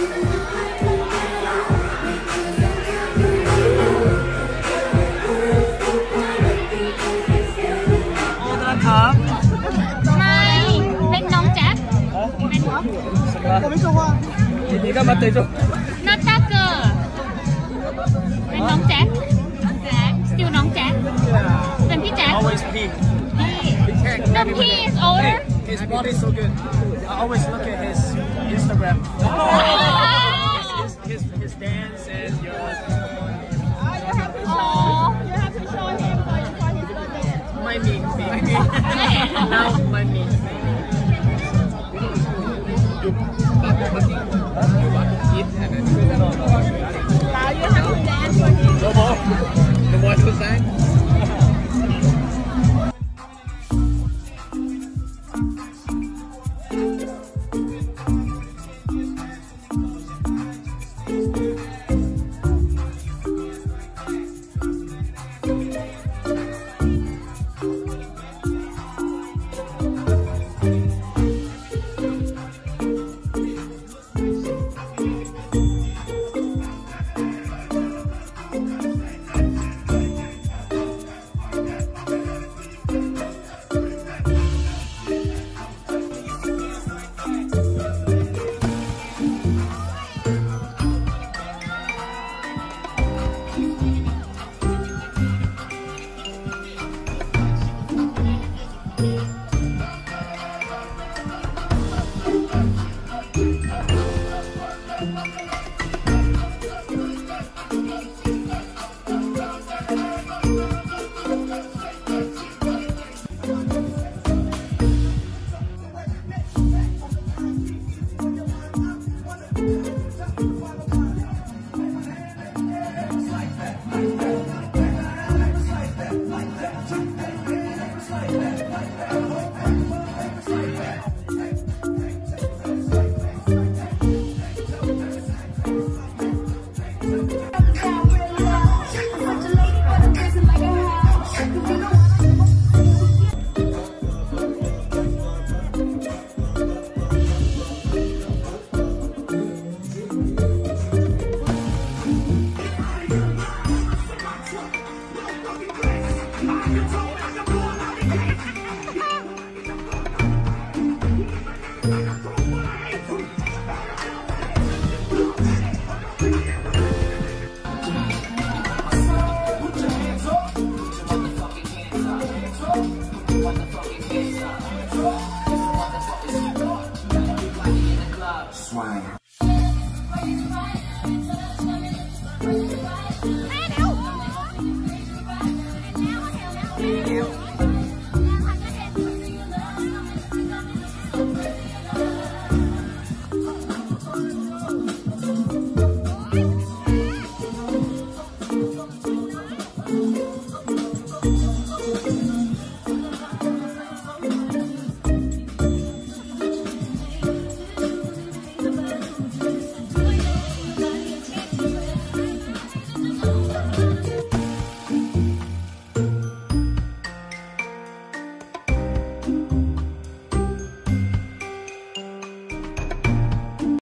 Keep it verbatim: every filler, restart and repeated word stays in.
你干嘛对着？ 那大哥，เป็นน้องแจ็คสติลน้องแจ็คเป็นพี่แจ็ค Always P. No P is older. His body's so good. I always look at his Instagram. His his his dance and your. Oh. You have to show him for for his birthday. My me, me, me. Now my me. Now you have to dance for him. No more. No more to say. Swag.